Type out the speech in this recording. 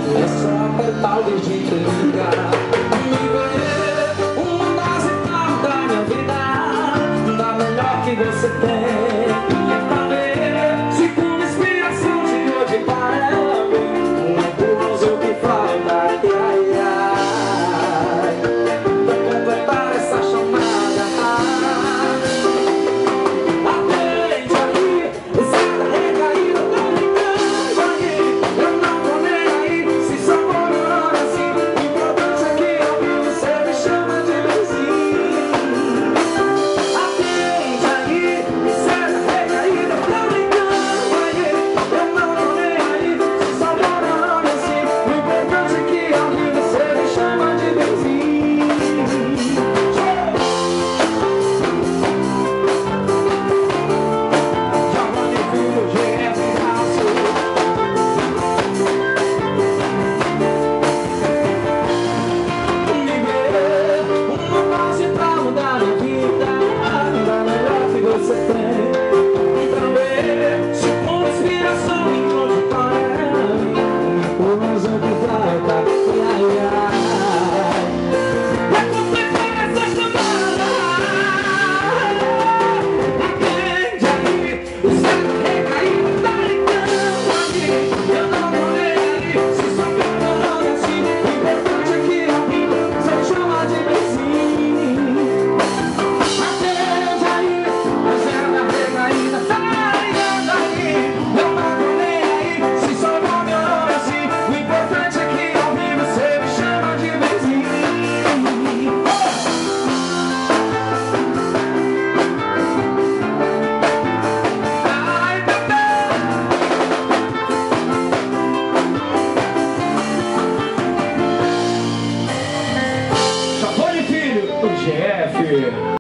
É só apertar o dedinho e ligar. Me ver uma das etapas da minha vida, da melhor que você tem. É pra ver se com inspiração chegou de para mim. Um pouso que falta, ai, ai, pra completar essa chamada. Atende aí, essa recaída tá ligando aí. Eu não tô nem aí, se só morando assim. O importante é que ao vivo você me chama de vizinho. Atende aí, essa recaída tá ligando aí. Eu não tô nem aí, se só morando assim. O importante é que ao vivo você me chama de vizinho. Giovanni Filho, GF Raço. Me ver uma base pra mudar minha vida, da melhor que você tem. Pra ver se com inspiração encontro para mim. Coisa que falta, ai, ai, pra completar essa chamada. Atende aí, o certo recaído tá ligando aqui. Eu não tô nem aí, se só falando assim. O importante é que ao vivo você me chama de vizinho. Atende aí, o certo recaído tá ligando aqui. Eu não tô nem aí, se só vou me olhar assim. O importante é que ao vivo você me chama de vizinho. Ai, bebê. Giovanni Filho, o GF.